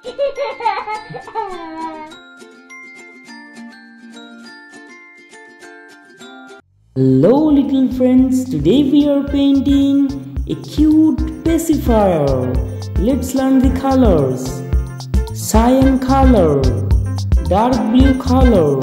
Hello little friends, today we are painting a cute pacifier. Let's learn the colors. Cyan color, dark blue color,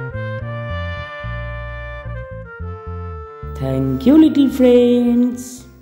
Thank you little friends.